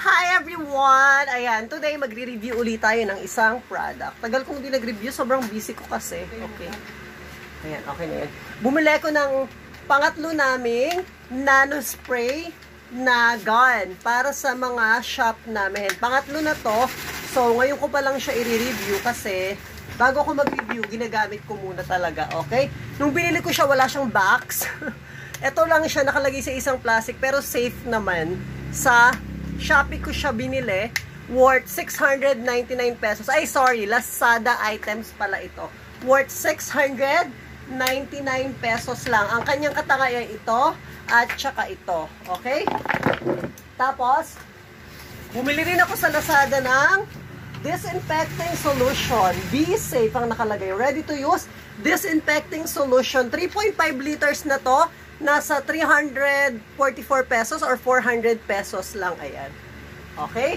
Hi everyone! Ayan, today magre-review ulit tayo ng isang product. Tagal kong hindi nag-review, sobrang busy ko kasi. Okay. Ayan, okay na yan. Bumili ko ng pangatlo naming nano spray na gun para sa mga shop namin. Pangatlo na to. So, ngayon ko pa lang siya i-review kasi bago ko mag-review, ginagamit ko muna talaga. Okay? Nung binili ko siya, wala siyang box. Ito lang siya nakalagay sa isang plastic pero safe naman. Sa Shopee ko siya binili, worth 699 pesos. Ay, sorry, Lazada items pala ito. Worth 699 pesos lang. Ang kanyang katangay ay ito at saka ito. Okay? Tapos, bumili rin ako sa Lazada ng disinfecting solution. Be safe ang nakalagay. Ready to use disinfecting solution. 3.5 liters na to. Nasa 344 pesos or 400 pesos lang. Ayan. Okay?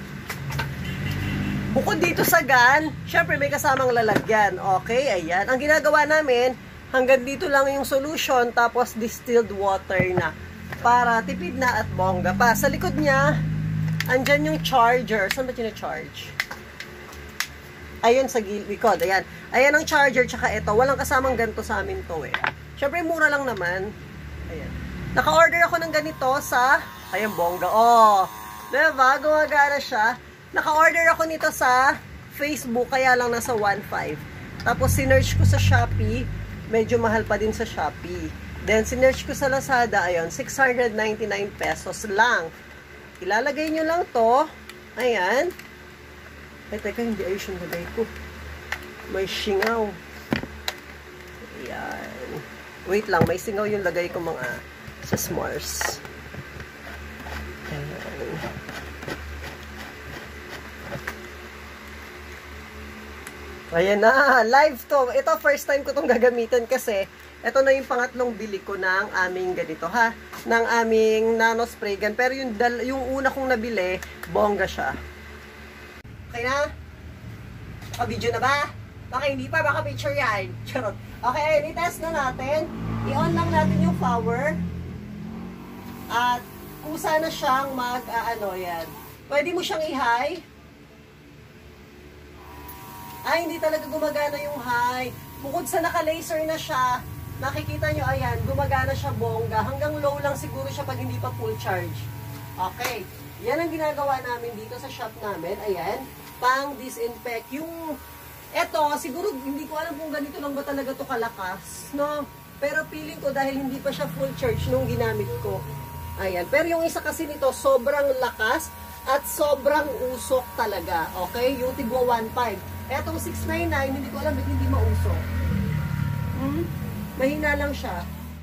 Bukod dito sa gun, syempre may kasamang lalagyan. Okay? Ayan. Ang ginagawa namin, hanggang dito lang yung solution, tapos distilled water na. Para tipid na at bongga pa. Sa likod niya, andyan yung charger. Saan ba charge? Ayun sa likod. Ayan. Ayan ang charger, tsaka ito. Walang kasamang ganito sa amin to eh. Syempre, mura lang naman. Ayan. Naka-order ako ng ganito sa, ayan, bongga. Oh, diba? Gumagana siya. Naka-order ako nito sa Facebook, kaya lang nasa 1.5. Tapos, sinerch ko sa Shopee. Medyo mahal pa din sa Shopee. Then, sinerch ko sa Lazada, ayun, 699 pesos lang. Ilalagay nyo lang to. Ayan. Ay, teka, hindi ayos yung lagay ko. May singaw. Ayan. Wait lang, may singaw yung lagay ko mga sa s'mores. Ayan. Ayan na, live to. Ito, first time ko itong gagamitin kasi ito na yung pangatlong bili ko ng aming ganito ha. Ng aming nano spray gun. Pero yung una kong nabili, bongga siya. Okay na? Video na ba? Baka hindi pa, baka picture yan. Charot. Okay, i-test na natin. I-on lang natin yung power. At kusa na siyang yan. Pwede mo siyang i-high. Ay, hindi talaga gumagana yung high. Bukod sa naka-laser na siya, nakikita nyo, ayan, gumagana siya bongga. Hanggang low lang siguro siya pag hindi pa full charge. Okay. Yan ang ginagawa namin dito sa shop namin. Ayan. Pang-disinfect. Yung eto, siguro hindi ko alam kung ganito lang ba talaga to kalakas, no? Pero feeling ko dahil hindi pa siya full charge nung ginamit ko. Ayan. Pero yung isa kasi nito, sobrang lakas at sobrang usok talaga. Okay? Yung tigwa 1.5. Etong 699, hindi ko alam ba't hindi mausok. Mahina lang siya.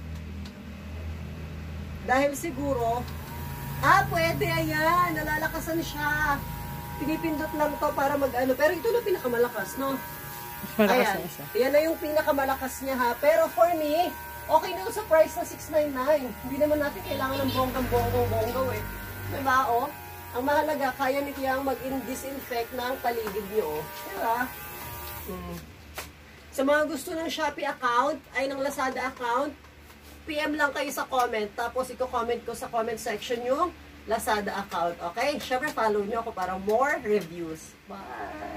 Dahil siguro, pwede, ayan. Nalalakasan siya. Pinipindot lang to para mag-ano. Pero ito na pinakamalakas, no? Ayan. Yan na yung pinakamalakas niya, ha? Pero for me, okay na sa price na 699. Hindi naman natin kailangan ng bonggang-bonggang eh. Diba, oh? Ang mahalaga, kaya ni Kiyang mag-disinfect ng paligid niyo, oh. Diba? Sa mga gusto ng Shopee account, ay ng Lazada account, PM lang kayo sa comment. Tapos, i-comment ko sa comment section yung Lazada account. Okay? Syempre, follow nyo ako para more reviews. Bye!